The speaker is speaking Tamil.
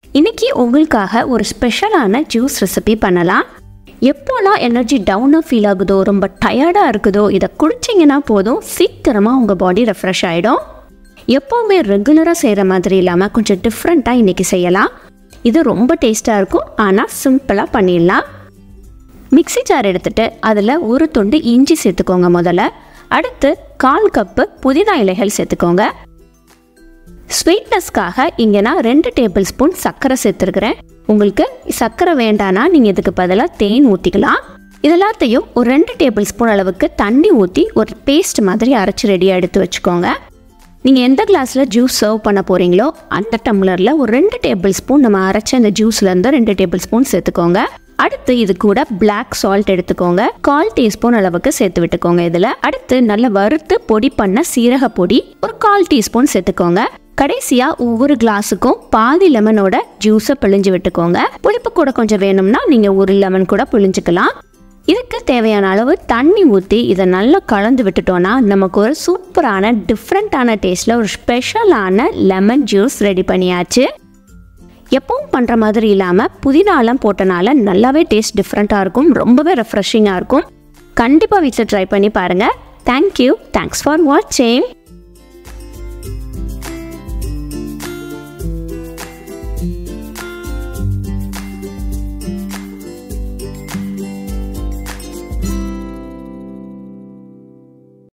இன்னைக்கு உங்களுக்காக ஒரு ஸ்பெஷலான ஜூஸ் ரெசிபி பண்ணலாம். எப்போலாம் எனர்ஜி டவுனாக ஃபீல் ஆகுதோ, ரொம்ப டயர்டாக இருக்குதோ, இதை குடிச்சிங்கன்னா போதும், சீக்கிரமாக உங்கள் பாடி ரெஃப்ரெஷ் ஆகிடும். எப்போவுமே ரெகுலராக செய்கிற மாதிரி இல்லாமல் கொஞ்சம் டிஃப்ரெண்ட்டாக இன்றைக்கி செய்யலாம். இது ரொம்ப டேஸ்ட்டாக இருக்கும், ஆனால் சிம்பிளாக பண்ணிடலாம். மிக்ஸி ஜார் எடுத்துகிட்டு அதில் ஒரு துண்டு இஞ்சி சேர்த்துக்கோங்க முதல்ல. அடுத்து 1/4 கப்பு புதினா இலைகள் சேர்த்துக்கோங்க. ஸ்வீட்னஸ்க்காக இங்கே நான் 2 டேபிள் ஸ்பூன் சர்க்கரை சேர்த்துருக்கிறேன். உங்களுக்கு சர்க்கரை வேண்டானா நீங்கள் இதுக்கு பதிலாக தேன் ஊற்றிக்கலாம். இதெல்லாத்தையும் ஒரு 2 டேபிள் ஸ்பூன் அளவுக்கு தண்ணி ஊற்றி ஒரு பேஸ்ட் மாதிரி அரைச்சி ரெடியாக எடுத்து வச்சுக்கோங்க. நீங்கள் எந்த கிளாஸில் ஜூஸ் சர்வ் பண்ண போகிறீங்களோ அந்த டம்ளரில் ஒரு 2 டேபிள் ஸ்பூன் நம்ம அரைச்ச அந்த ஜூஸ்லேருந்து 2 டேபிள் ஸ்பூன் சேர்த்துக்கோங்க. அடுத்து இது கூட பிளாக் சால்ட் எடுத்துக்கோங்க. 1/4 டீஸ்பூன் அளவுக்கு சேர்த்து விட்டுக்கோங்க. இதில் அடுத்து நல்லா வறுத்து பொடி பண்ண சீரக பொடி ஒரு 1/4 டீஸ்பூன் சேர்த்துக்கோங்க. கடைசியாக ஒவ்வொரு கிளாஸுக்கும் பாதி லெமனோட ஜூஸை பிழிஞ்சு விட்டுக்கோங்க. புளிப்பு கூட கொஞ்சம் வேணும்னா நீங்கள் ஒரு லெமன் கூட பிழிஞ்சுக்கலாம். இதுக்கு தேவையான அளவு தண்ணி ஊற்றி இதை நல்லா கலந்து விட்டுட்டோன்னா நமக்கு ஒரு சூப்பரான டிஃப்ரெண்ட்டான டேஸ்ட்டில் ஒரு ஸ்பெஷலான லெமன் ஜூஸ் ரெடி பண்ணியாச்சு. எப்பவும் பண்ணுற மாதிரி இல்லாமல் புதினாலாம் போட்டனால நல்லாவே டேஸ்ட் டிஃப்ரெண்ட்டாக இருக்கும், ரொம்பவே ரெஃப்ரெஷிங்காக இருக்கும். கண்டிப்பாக வீட்டில் ட்ரை பண்ணி பாருங்கள். தேங்க்யூ. தேங்க்ஸ் ஃபார் வாட்சிங்.